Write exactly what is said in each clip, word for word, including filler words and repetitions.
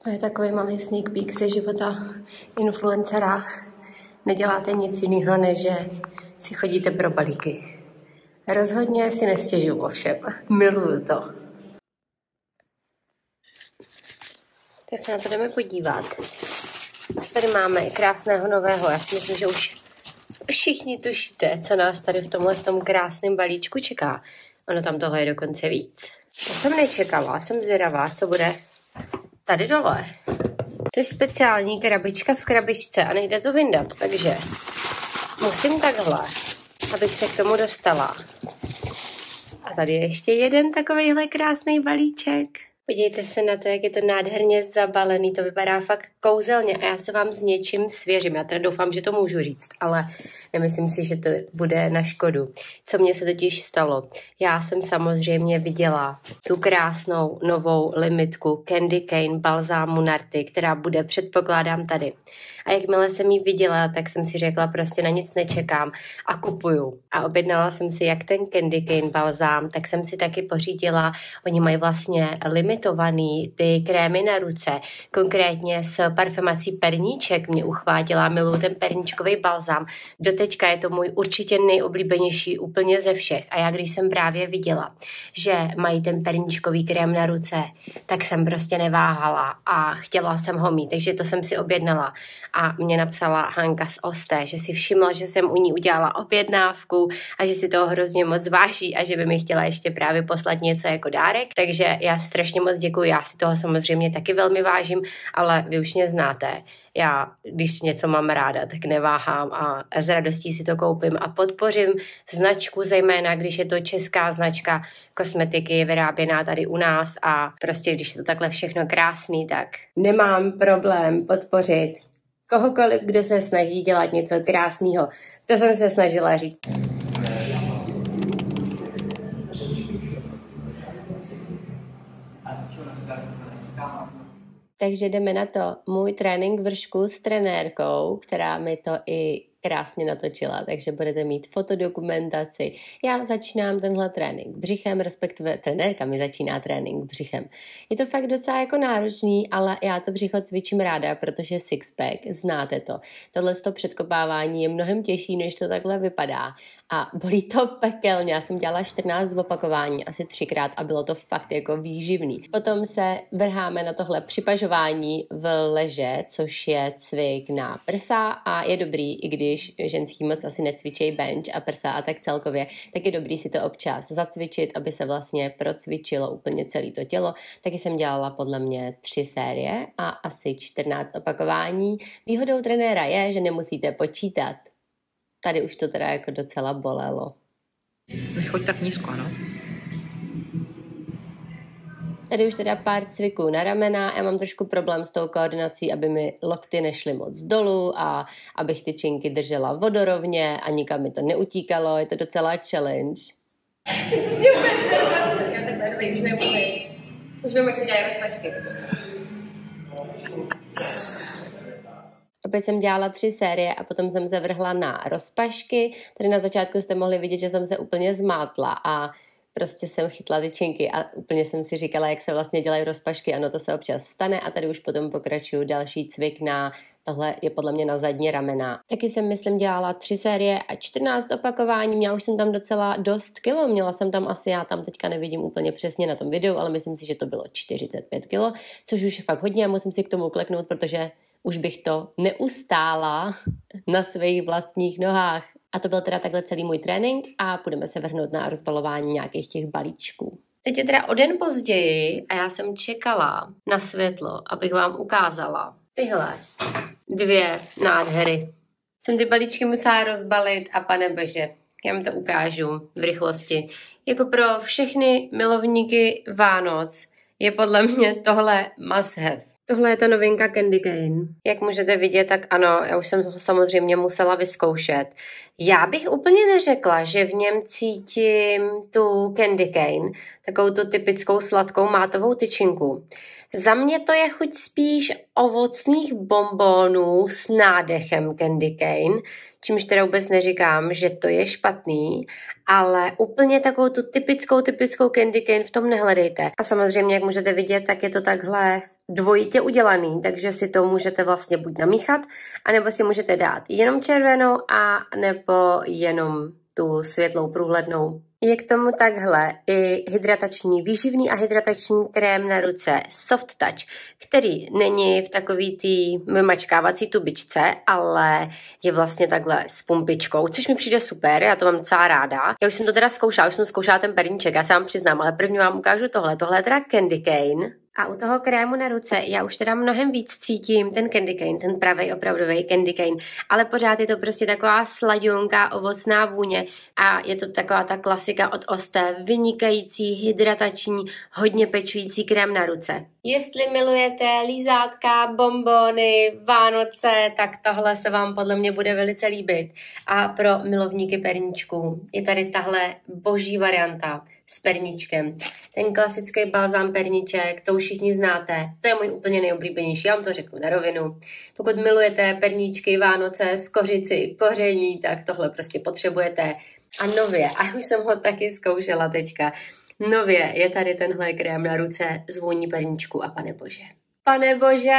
To je takový malý sneak peek ze života influencera. Neděláte nic jiného, než že si chodíte pro balíky. Rozhodně si nestěžuju ovšem. Miluju to. Tak se na to jdeme podívat. Co tady máme krásného nového? Já si myslím, že už všichni tušíte, co nás tady v tomhle v tom krásném balíčku čeká. Ono tam toho je dokonce víc. To jsem nečekala, jsem zvědavá, co bude tady dole. To je speciální krabička v krabičce a nejde to vyndat, takže musím takhle, abych se k tomu dostala. A tady je ještě jeden takovejhle krásný balíček. Podívejte se na to, jak je to nádherně zabalený, to vypadá fakt kouzelně a já se vám s něčím svěřím. Já teda doufám, že to můžu říct, ale nemyslím si, že to bude na škodu. Co mně se totiž stalo? Já jsem samozřejmě viděla tu krásnou novou limitku Candy Cane balzámu Narty, která bude, předpokládám, tady. A jakmile jsem ji viděla, tak jsem si řekla, prostě na nic nečekám a kupuju. A objednala jsem si jak ten Candy Cane balzám, tak jsem si taky pořídila, oni mají vlastně limitovaný ty krémy na ruce, konkrétně s parfemací Perníček mě uchvátila, miluji ten perníčkový balzám. Doteďka je to můj určitě nejoblíbenější úplně ze všech. A já když jsem právě viděla, že mají ten perníčkový krém na ruce, tak jsem prostě neváhala a chtěla jsem ho mít, takže to jsem si objednala. A mě napsala Hanka z Osté, že si všimla, že jsem u ní udělala objednávku a že si toho hrozně moc váží a že by mi chtěla ještě právě poslat něco jako dárek. Takže já strašně moc děkuji, já si toho samozřejmě taky velmi vážím, ale vy už mě znáte. Já, když něco mám ráda, tak neváhám a s radostí si to koupím a podpořím značku, zejména když je to česká značka kosmetiky vyráběná tady u nás a prostě když je to takhle všechno krásný, tak nemám problém podpořit kohokoliv, kdo se snaží dělat něco krásného. To jsem se snažila říct. Takže jdeme na to. Můj trénink vršku s trenérkou, která mi to i krásně natočila, takže budete mít fotodokumentaci. Já začínám tenhle trénink břichem, respektive trenérka mi začíná trénink břichem. Je to fakt docela jako náročný, ale já to břicho cvičím ráda, protože sixpack, znáte to. Tohle to předkopávání je mnohem těžší, než to takhle vypadá. A bolí to pekelně. Já jsem dělala čtrnáct opakování, asi třikrát a bylo to fakt jako výživný. Potom se vrháme na tohle připažování v leže, což je cvik na prsa a je dobrý, i když ženský moc asi necvičej bench a prsa a tak celkově, tak je dobrý si to občas zacvičit, aby se vlastně procvičilo úplně celé to tělo. Taky jsem dělala podle mě tři série a asi čtrnáct opakování. Výhodou trenéra je, že nemusíte počítat. Tady už to teda jako docela bolelo. Nechoď tak nízko, ano. Tady už teda pár cviků na ramena, já mám trošku problém s tou koordinací, aby mi lokty nešly moc dolů a abych ty činky držela vodorovně a nikam mi to neutíkalo, je to docela challenge. Opět jsem dělala tři série a potom jsem se vrhla na rozpašky. Tady na začátku jste mohli vidět, že jsem se úplně zmátla a prostě jsem chytla ty činky a úplně jsem si říkala, jak se vlastně dělají rozpašky. Ano, to se občas stane a tady už potom pokračuju další cvik na, tohle je podle mě na zadní ramena. Taky jsem, myslím, dělala tři série a čtrnáct opakování. Měla už jsem tam docela dost kilo. Měla jsem tam asi, já tam teďka nevidím úplně přesně na tom videu, ale myslím si, že to bylo čtyřicet pět kilo, což už je fakt hodně a musím si k tomu kleknout, protože už bych to neustála na svých vlastních nohách. A to byl teda takhle celý můj trénink a půjdeme se vrhnout na rozbalování nějakých těch balíčků. Teď je teda o den později a já jsem čekala na světlo, abych vám ukázala tyhle dvě nádhery. Jsem ty balíčky musela rozbalit a panebože, já vám to ukážu v rychlosti. Jako pro všechny milovníky Vánoc je podle mě tohle must have. Tohle je ta novinka Candy Cane. Jak můžete vidět, tak ano, já už jsem ho samozřejmě musela vyzkoušet. Já bych úplně neřekla, že v něm cítím tu Candy Cane, takovou tu typickou sladkou mátovou tyčinku. Za mě to je chuť spíš ovocných bonbonů s nádechem Candy Cane, čímž teda vůbec neříkám, že to je špatný, ale úplně takovou tu typickou, typickou Candy Cane v tom nehledejte. A samozřejmě, jak můžete vidět, tak je to takhle dvojitě udělaný, takže si to můžete vlastně buď namíchat, anebo si můžete dát jenom červenou a nebo jenom tu světlou průhlednou. Je k tomu takhle i hydratační, výživný a hydratační krém na ruce Soft Touch, který není v takový tý vymačkávací tubičce, ale je vlastně takhle s pumpičkou, což mi přijde super, já to mám docela ráda. Já už jsem to teda zkoušela, už jsem zkoušela ten perníček, já se vám přiznám, ale první vám ukážu tohle. Tohle je teda Candy Cane. A u toho krému na ruce já už teda mnohem víc cítím ten candy cane, ten pravej opravdový candy cane, ale pořád je to prostě taková sladionká ovocná vůně a je to taková ta klasika od Osté, vynikající, hydratační, hodně pečující krém na ruce. Jestli milujete lízátka, bonbony, Vánoce, tak tohle se vám podle mě bude velice líbit. A pro milovníky perníčků je tady tahle boží varianta s perníčkem. Ten klasický balzám perníček, to už všichni znáte, to je můj úplně nejoblíbenější, já vám to řeknu na rovinu. Pokud milujete perníčky, Vánoce, skořici, koření, tak tohle prostě potřebujete. A nově, a už jsem ho taky zkoušela teďka, nově je tady tenhle krém na ruce z vůní perníčku a pane bože. Pane bože!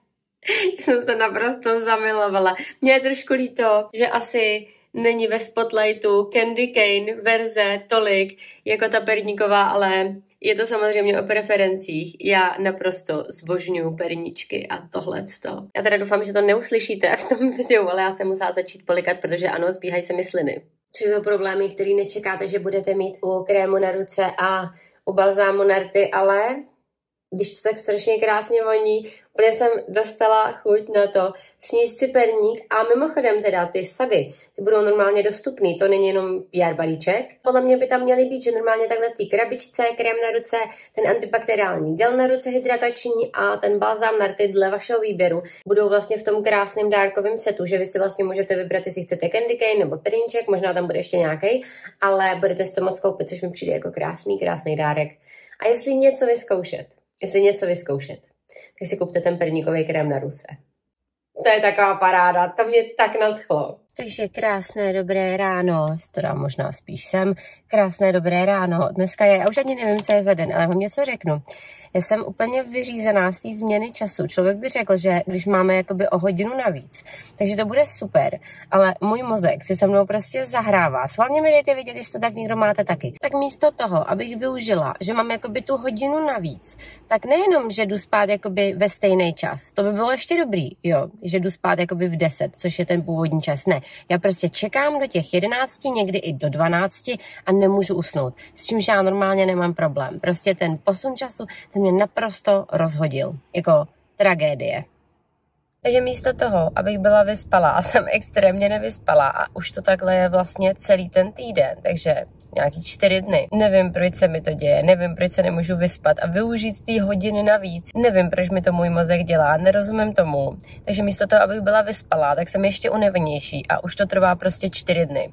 Jsem se naprosto zamilovala. Mně je trošku líto, že asi není ve spotlightu Candy Cane verze tolik jako ta perníková, ale je to samozřejmě o preferencích. Já naprosto zbožňuju perníčky a tohleto. Já teda doufám, že to neuslyšíte v tom videu, ale já jsem musela začít polikat, protože ano, zbíhají se mi sliny. Což jsou problémy, které nečekáte, že budete mít u krému na ruce a u balzámu na rty, ale když to tak strašně krásně voní, úplně jsem dostala chuť na to sníst si perník a mimochodem teda ty sady, ty budou normálně dostupný, to není jenom P R balíček. Podle mě by tam měly být, že normálně takhle v té krabičce, krém na ruce, ten antibakteriální gel na ruce hydratační a ten balzám na rty dle vašeho výběru budou vlastně v tom krásném dárkovém setu, že vy si vlastně můžete vybrat, jestli chcete candy cane nebo perníček, možná tam bude ještě nějaký, ale budete si to moc koupit, což mi přijde jako krásný, krásný dárek. A jestli něco vyzkoušet, Jestli něco vyzkoušet, tak si kupte ten perníkový krém na ruce. To je taková paráda, to mě tak nadchlo. Takže krásné dobré ráno, teda možná spíš sem, krásné dobré ráno. Dneska je, já už ani nevím, co je za den, ale vám něco řeknu. Já jsem úplně vyřízená z té změny času. Člověk by řekl, že když máme jakoby o hodinu navíc, takže to bude super, ale můj mozek si se mnou prostě zahrává. Schválně mi dejte vědět, jestli to tak někdo máte taky. Tak místo toho, abych využila, že mám jakoby tu hodinu navíc, tak nejenom, že jdu spát jakoby ve stejný čas, to by bylo ještě dobrý, jo, že jdu spát jakoby v deset, což je ten původní čas, ne. Já prostě čekám do těch jedenácti, někdy i do dvanácti a nemůžu usnout, s čímž já normálně nemám problém. Prostě ten posun času, ten mě naprosto rozhodil. Jako tragédie. Takže místo toho, abych byla vyspalá, a jsem extrémně nevyspalá a už to takhle je vlastně celý ten týden, takže nějaký čtyři dny. Nevím, proč se mi to děje, nevím, proč se nemůžu vyspat a využít ty hodiny navíc. Nevím, proč mi to můj mozek dělá, nerozumím tomu. Takže místo toho, abych byla vyspalá, tak jsem ještě unavenější a už to trvá prostě čtyři dny.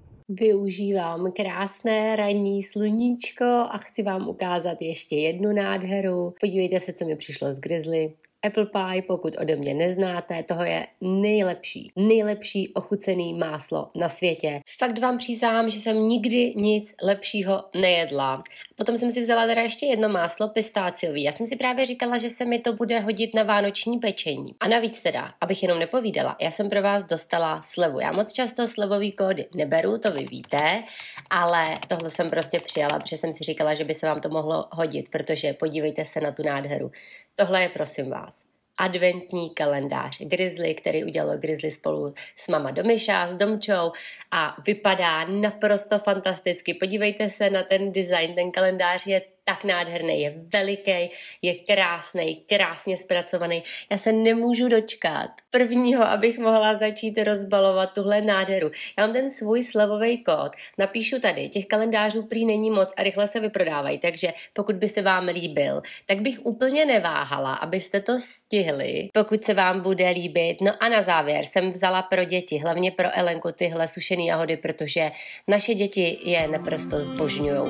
Využívám krásné ranní sluníčko a chci vám ukázat ještě jednu nádheru. Podívejte se, co mi přišlo z Grizzly. Apple pie, pokud ode mě neznáte, toho je nejlepší, nejlepší ochucený máslo na světě. Fakt vám přísahám, že jsem nikdy nic lepšího nejedla. Potom jsem si vzala teda ještě jedno máslo pistáciový. Já jsem si právě říkala, že se mi to bude hodit na vánoční pečení. A navíc teda, abych jenom nepovídala, já jsem pro vás dostala slevu. Já moc často slevový kódy neberu, to vy víte, ale tohle jsem prostě přijala, protože jsem si říkala, že by se vám to mohlo hodit, protože podívejte se na tu nádheru. Tohle je prosím vás adventní kalendář Grizzly, který udělalo Grizzly spolu s Mama Domyša, s Domčou a vypadá naprosto fantasticky. Podívejte se na ten design, ten kalendář je tak nádherný, je veliký, je krásný, krásně zpracovaný. Já se nemůžu dočkat prvního, abych mohla začít rozbalovat tuhle nádheru. Já mám ten svůj slevový kód, napíšu tady, těch kalendářů prý není moc a rychle se vyprodávají, takže pokud by se vám líbil, tak bych úplně neváhala, abyste to stihli, pokud se vám bude líbit. No a na závěr jsem vzala pro děti, hlavně pro Elenku tyhle sušený jahody, protože naše děti je naprosto zbožňujou.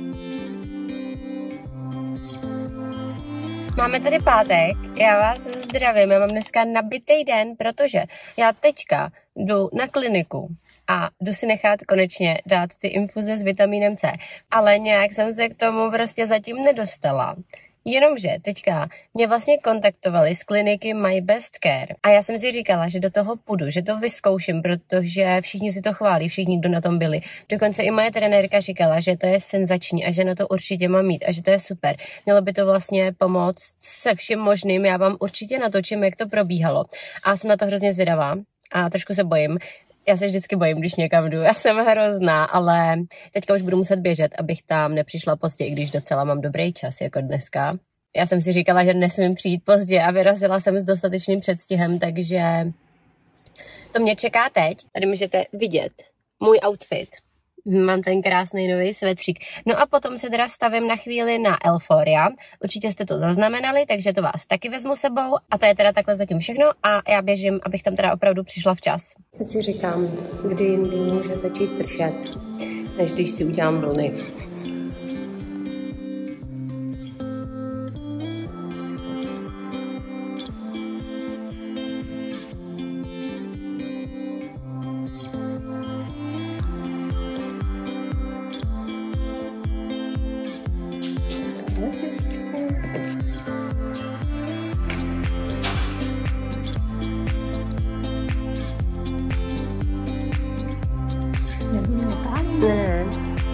Máme tady pátek, já vás zdravím, já mám dneska nabitej den, protože já teďka jdu na kliniku a jdu si nechat konečně dát ty infuze s vitamínem C, ale nějak jsem se k tomu prostě zatím nedostala. Jenomže teďka mě vlastně kontaktovali z kliniky My Best Care a já jsem si říkala, že do toho půjdu, že to vyzkouším, protože všichni si to chválí, všichni, kdo na tom byli. Dokonce i moje trenérka říkala, že to je senzační a že na to určitě mám mít a že to je super. Mělo by to vlastně pomoct se vším možným, já vám určitě natočím, jak to probíhalo. A jsem na to hrozně zvědavá a trošku se bojím. Já se vždycky bojím, když někam jdu. Já jsem hrozná, ale teďka už budu muset běžet, abych tam nepřišla pozdě, i když docela mám dobrý čas, jako dneska. Já jsem si říkala, že nesmím přijít pozdě a vyrazila jsem s dostatečným předstihem, takže to mě čeká teď. Tady můžete vidět můj outfit. Mám ten krásný nový svetřík. No a potom se teda stavím na chvíli na Euphoria. Určitě jste to zaznamenali, takže to vás taky vezmu sebou. A to je teda takhle zatím všechno a já běžím, abych tam teda opravdu přišla včas. Já si říkám, kdy jindy může začít pršet, než když si udělám vlny. Ne.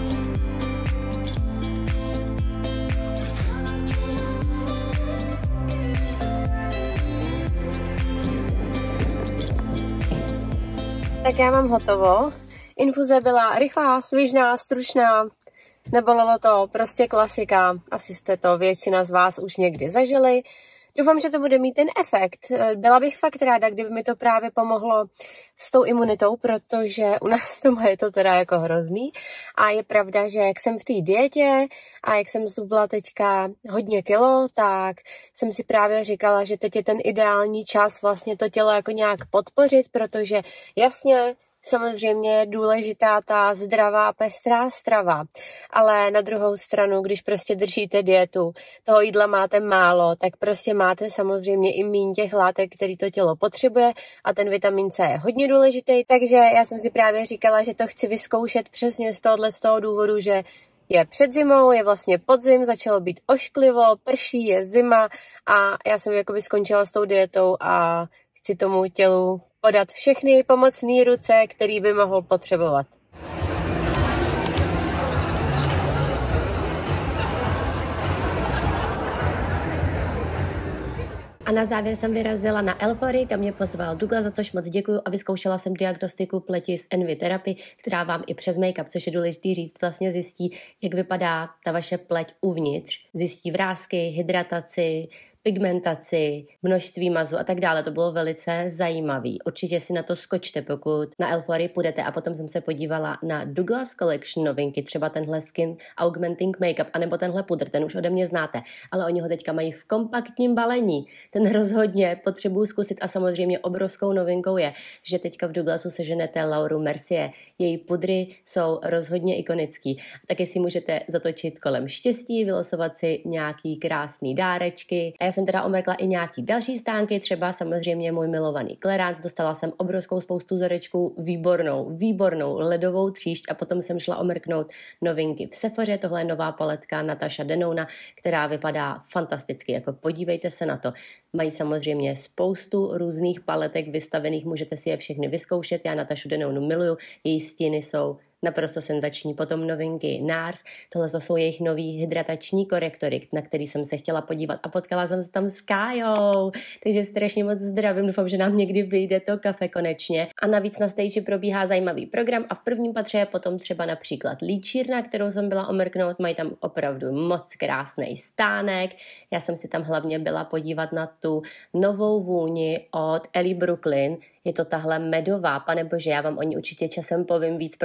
Tak já mám hotovo. Infuze byla rychlá, svižná, stručná. Nebolelo to, prostě klasika. Asi jste to většina z vás už někdy zažili. Doufám, že to bude mít ten efekt. Byla bych fakt ráda, kdyby mi to právě pomohlo s tou imunitou, protože u nás doma je to teda jako hrozný. A je pravda, že jak jsem v té dietě a jak jsem zhubla teďka hodně kilo, tak jsem si právě říkala, že teď je ten ideální čas vlastně to tělo jako nějak podpořit, protože jasně, samozřejmě je důležitá ta zdravá, pestrá strava, ale na druhou stranu, když prostě držíte dietu, toho jídla máte málo, tak prostě máte samozřejmě i míň těch látek, který to tělo potřebuje a ten vitamin C je hodně důležitý, takže já jsem si právě říkala, že to chci vyzkoušet přesně z tohohle z toho důvodu, že je před zimou, je vlastně podzim, začalo být ošklivo, prší, je zima a já jsem jakoby skončila s tou dietou a chci tomu tělu podat všechny pomocné ruce, který by mohl potřebovat. A na závěr jsem vyrazila na Euphorii, kam mě pozval Douglas, za což moc děkuju a vyzkoušela jsem diagnostiku pleti s Envy Therapy, která vám i přes make-up, což je důležitý říct, vlastně zjistí, jak vypadá ta vaše pleť uvnitř. Zjistí vrásky, hydrataci, pigmentaci, množství mazu a tak dále. To bylo velice zajímavý. Určitě si na to skočte, pokud na Euphorii půjdete. A potom jsem se podívala na Douglas Collection novinky, třeba tenhle Skin Augmenting Makeup, anebo tenhle pudr, ten už ode mě znáte, ale oni ho teďka mají v kompaktním balení. Ten rozhodně potřebuju zkusit a samozřejmě obrovskou novinkou je, že teďka v Douglasu seženete Lauru Mercier. Její pudry jsou rozhodně ikonický. Taky si můžete zatočit kolem štěstí, vylosovat si nějaký krásný dárečky. A já jsem teda omrkla i nějaký další stánky, třeba samozřejmě můj milovaný Clarins, dostala jsem obrovskou spoustu vzorečků, výbornou, výbornou ledovou tříšť a potom jsem šla omrknout novinky v Sephoře, tohle je nová paletka Natasha Denona, která vypadá fantasticky, jako podívejte se na to. Mají samozřejmě spoustu různých paletek vystavených, můžete si je všechny vyzkoušet, já Natashu Denonu miluju, její stíny jsou naprosto senzační. Potom novinky NARS, tohle to jsou jejich nový hydratační korektory, na který jsem se chtěla podívat a potkala jsem se tam s Kájou, takže strašně moc zdravím, doufám, že nám někdy vyjde to kafe konečně. A navíc na stage probíhá zajímavý program a v prvním patře je potom třeba například líčírna, kterou jsem byla omrknout, mají tam opravdu moc krásný stánek. Já jsem si tam hlavně byla podívat na tu novou vůni od Ellie Brooklyn. Je to tahle medová, panebože, já vám o ní určitě časem povím víc, protože ji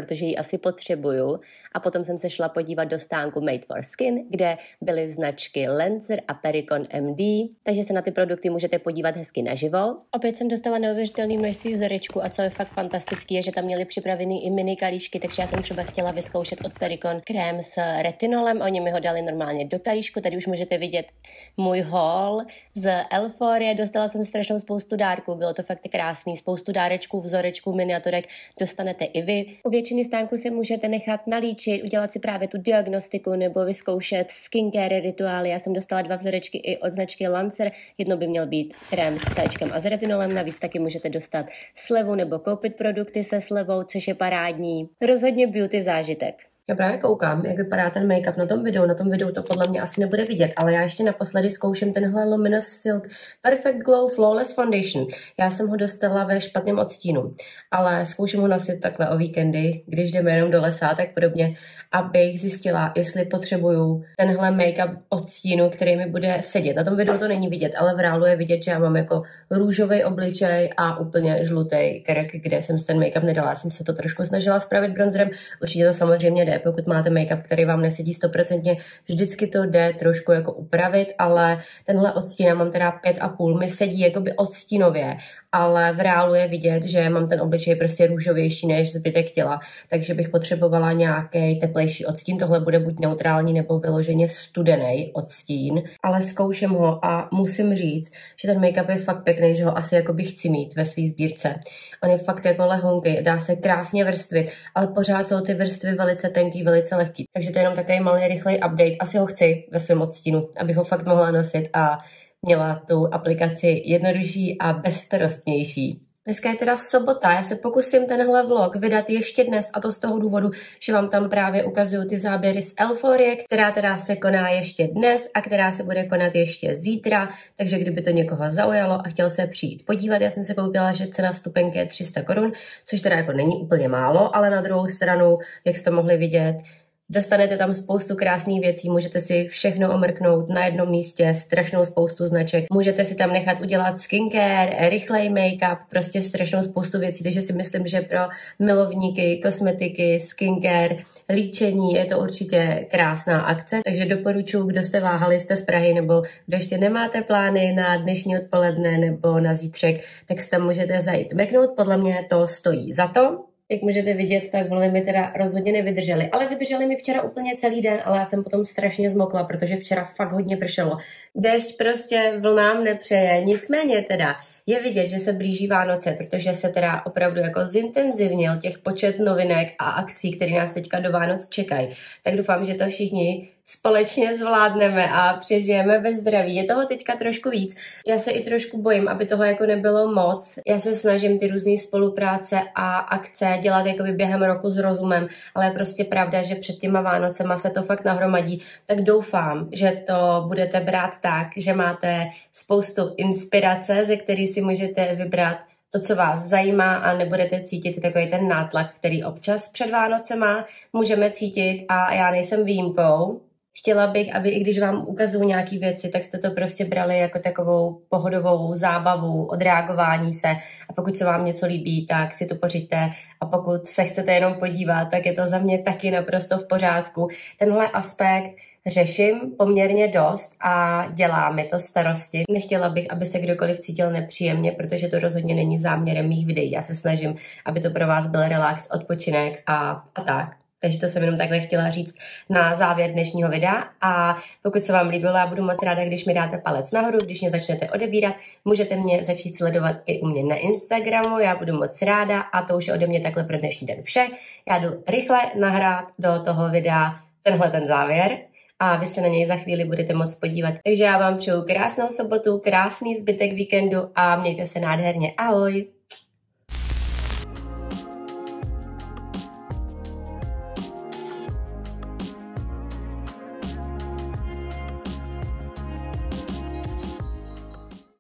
asi potřebuju. A potom jsem se šla podívat do stánku Made for Skin, kde byly značky Lenzer a Pericon M D, takže se na ty produkty můžete podívat hezky naživo. Opět jsem dostala neuvěřitelné množství vzorečků a co je fakt fantastický, je, že tam měli připravený i mini kalíšky, takže já jsem třeba chtěla vyzkoušet od Pericon krém s retinolem, oni mi ho dali normálně do kalíšku, tady už můžete vidět můj haul z Euphorie, dostala jsem strašnou spoustu dárků, bylo to fakt krásný, spoustu dárečků, vzorečků, miniaturek dostanete i vy. U většiny stánků si můžete nechat nalíčit, udělat si právě tu diagnostiku nebo vyzkoušet skincare rituály. Já jsem dostala dva vzorečky i od značky Lancer, jedno by měl být krém s céčkem a s retinolem, navíc taky můžete dostat slevu nebo koupit produkty se slevou, což je parádní. Rozhodně beauty zážitek. Já právě koukám, jak vypadá ten make-up na tom videu. Na tom videu to podle mě asi nebude vidět, ale já ještě naposledy zkouším tenhle Luminous Silk Perfect Glow Flawless Foundation. Já jsem ho dostala ve špatném odstínu, ale zkouším ho nosit takhle o víkendy, když jdeme jenom do lesa, tak podobně, abych zjistila, jestli potřebuju tenhle make-up odstínu, který mi bude sedět. Na tom videu to není vidět, ale v reálu je vidět, že já mám jako růžový obličej a úplně žlutý krk, kde jsem si ten make-up nedala. Já jsem se to trošku snažila spravit bronzerem, určitě to samozřejmě jde. Pokud máte make-up, který vám nesedí stoprocentně, vždycky to jde trošku jako upravit, ale tenhle odstín, já mám teda pět a půl, mi sedí jakoby odstínově, ale v reálu je vidět, že mám ten obličej prostě růžovější než zbytek těla, takže bych potřebovala nějaký teplejší odstín. Tohle bude buď neutrální nebo vyloženě studený odstín, ale zkouším ho a musím říct, že ten make-up je fakt pěkný, že ho asi jakoby chci mít ve své sbírce. On je fakt jako lehonký, dá se krásně vrstvit, ale pořád jsou ty vrstvy velice tenký, velice lehký. Takže to je jenom takový malý rychlej update. Asi ho chci ve svém odstínu, abych ho fakt mohla nosit a měla tu aplikaci jednodušší a bezstarostnější. Dneska je teda sobota, já se pokusím tenhle vlog vydat ještě dnes a to z toho důvodu, že vám tam právě ukazuju ty záběry z Euphorie, která teda se koná ještě dnes a která se bude konat ještě zítra, takže kdyby to někoho zaujalo a chtěl se přijít podívat, já jsem se koukala, že cena vstupenky je tři sta korun, což teda jako není úplně málo, ale na druhou stranu, jak jste mohli vidět, dostanete tam spoustu krásných věcí, můžete si všechno omrknout na jednom místě, strašnou spoustu značek, můžete si tam nechat udělat skincare, rychlej make-up, prostě strašnou spoustu věcí, takže si myslím, že pro milovníky kosmetiky, skincare, líčení je to určitě krásná akce, takže doporučuji, kdo jste váhali, jste z Prahy nebo kdo ještě nemáte plány na dnešní odpoledne nebo na zítřek, tak se tam můžete zajít mrknout, podle mě to stojí za to. Jak můžete vidět, tak vlny mi teda rozhodně nevydržely. Ale vydržely mi včera úplně celý den, ale já jsem potom strašně zmokla, protože včera fakt hodně pršelo. Déšť prostě vlnám nepřeje, nicméně teda je vidět, že se blíží Vánoce, protože se teda opravdu jako zintenzivnil těch počet novinek a akcí, které nás teďka do Vánoc čekají. Tak doufám, že to všichni společně zvládneme a přežijeme ve zdraví. Je toho teďka trošku víc. Já se i trošku bojím, aby toho jako nebylo moc. Já se snažím ty různé spolupráce a akce dělat jakoby během roku s rozumem, ale je prostě pravda, že před těma Vánocema se to fakt nahromadí. Tak doufám, že to budete brát tak, že máte spoustu inspirace, ze který si můžete vybrat to, co vás zajímá a nebudete cítit takový ten nátlak, který občas před Vánocema můžeme cítit a já nejsem výjimkou. Chtěla bych, aby i když vám ukazuju nějaké věci, tak jste to prostě brali jako takovou pohodovou zábavu, odreagování se a pokud se vám něco líbí, tak si to pořiďte a pokud se chcete jenom podívat, tak je to za mě taky naprosto v pořádku. Tenhle aspekt řeším poměrně dost a dělá mi to starosti. Nechtěla bych, aby se kdokoliv cítil nepříjemně, protože to rozhodně není záměrem mých videí. Já se snažím, aby to pro vás byl relax, odpočinek a, a tak. Takže to jsem jenom takhle chtěla říct na závěr dnešního videa a pokud se vám líbilo, já budu moc ráda, když mi dáte palec nahoru, když mě začnete odebírat, můžete mě začít sledovat i u mě na Instagramu, já budu moc ráda a to už je ode mě takhle pro dnešní den vše. Já jdu rychle nahrát do toho videa tenhle ten závěr a vy se na něj za chvíli budete moct podívat. Takže já vám přeju krásnou sobotu, krásný zbytek víkendu a mějte se nádherně. Ahoj!